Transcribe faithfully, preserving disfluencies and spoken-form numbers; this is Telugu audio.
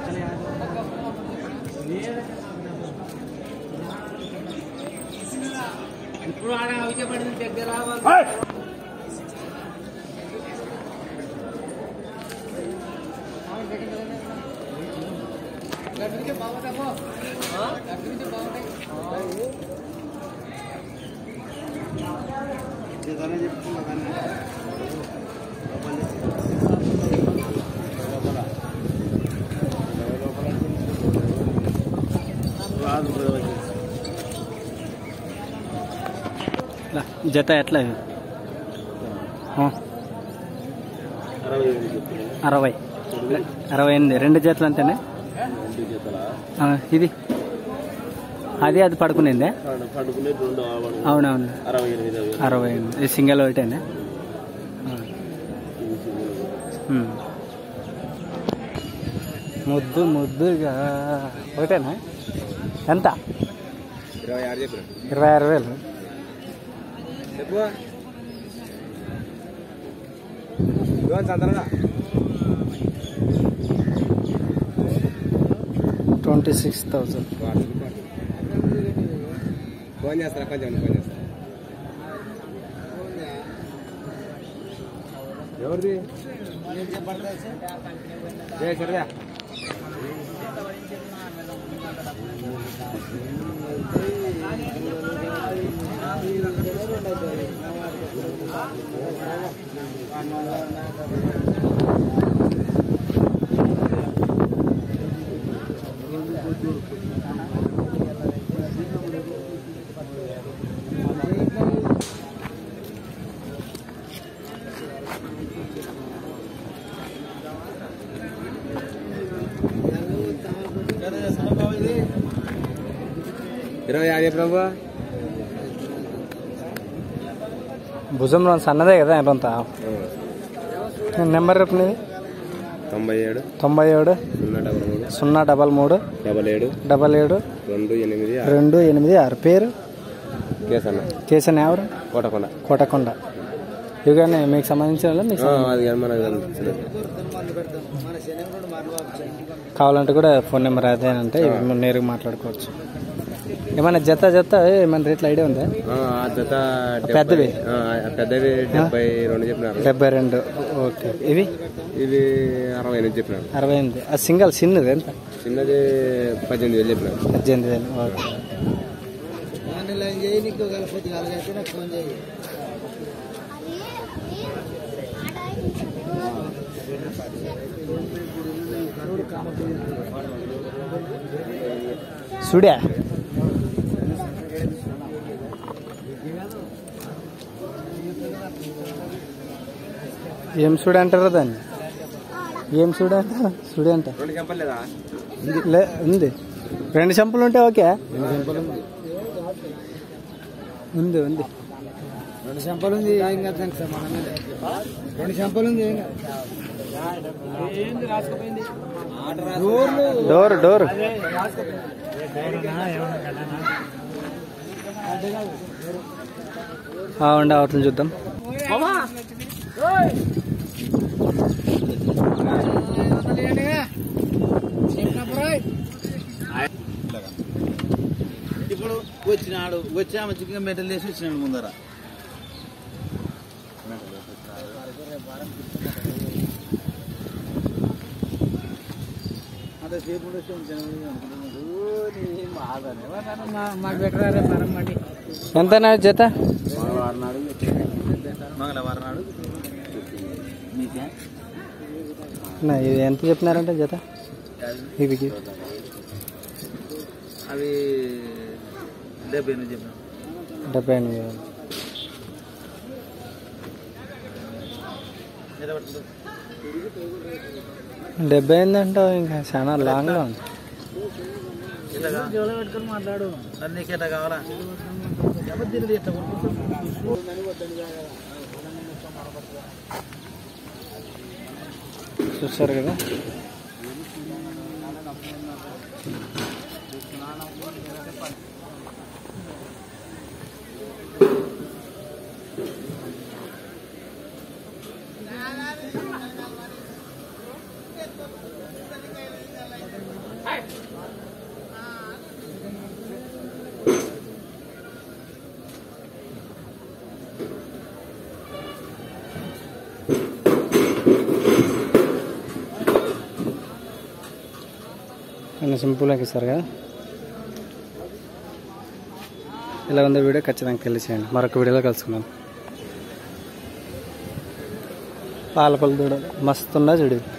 ఇప్పుడు ఆడ అవకే పడింది దగ్గర జత ఎట్లా అరవై అరవై ఎనిమిది రెండు జతలు అంతేనే ఇది అది అది పడుకునేదే అవునవును అరవై ఎనిమిది సింగిల్ ఒకటేనే ముద్దు ముద్దుగా ఒకటేనా ఎంత ఇరవై ఆరు చెప్పిన ఇరవై ఆరు వేలు ట్వంటీ సిక్స్ థౌసండ్ ఫోన్ చేస్తారా కొంచెం ఫోన్ చేస్తారా ఎవరిది సరేదా ఇరవై యాభై ప్రభు భుజంలో సన్నదే కదా ఎంత నెంబర్ రేపు నీది తొంభై ఏడు తొంభై ఏడు సున్నా డబల్ మూడు సున్నా డబల్ మూడు డబల్ ఏడు డబల్ ఏడు రెండు ఎనిమిది రెండు ఎనిమిది ఆరు పేరు కేసన్న కేసన్న ఎవరు కోటకొండ కోటకొండ ఇవి కానీ మీకు సంబంధించిన మీకు కావాలంటే కూడా ఫోన్ నెంబర్ అదేనంటే నేరుగా మాట్లాడుకోవచ్చు. ఏమైనా జత జత ఏమైనా రేట్లు ఐడియా ఉందా? జత పెద్దవి పెద్దవి డెబ్బై రెండు చెప్పినారు. డెబ్బై రెండు ఓకే. ఇవి ఇవి అరవై ఎనిమిది చెప్పినారు. అరవై ఎనిమిది. ఆ సింగల్ చిన్నది ఎంత? చిన్నది పద్దెనిమిది వేలు చెప్పినారు. పద్దెనిమిది వేలు ఓకే. సుడా ఏం సుడి అంటారు దాన్ని? ఏం సుడి అంటారు? సుడి అంట లే ఉంది. రెండు చెంపలు ఉంటే ఓకే. ఉంది ఉంది రెండు చెంపలు ఉంది. రెండు చెంపలు ఉంది. డోర్ డోర్ ఉండే అవతలు చూద్దాం. ఇప్పుడు వచ్చినాడు వచ్చాము చికెన్ మెటల్ వేసి వచ్చినాడు ముందర. ఎంత జత? మంగళవారం నాడు ఇది ఎంత చెప్పినారంటే జత? ఇవి అవి డెబ్బై ఎనిమిది చెప్పిన. డెబ్బై ఎనిమిది డెబ్బై ఎనిమిది అంటే ఇంకా చాలా లాంగ్ లో ఉంది. పెట్టుకొని మాట్లాడు. నీకు ఎట్లా కావాలా? చూస్తారు కదా. రెండు సింపుల్కి ఇస్తారు కదా. ఇలా ఉందో వీడియో ఖచ్చితంగా తెలిసేయండి. మరొక వీడియోలో కలుసుకుందాం. పాలపల్లి దూడ మస్తు ఉందా చూడు.